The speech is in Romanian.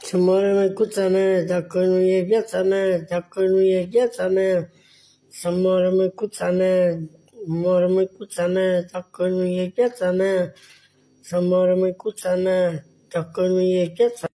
Să moară măicuța mea, dacă nu e viața mea, dacă nu e viața mea. Să moară măicuța mea, moară măicuța mea, dacă nu e viața mea. Să moară măicuța mea, dacă nu e viața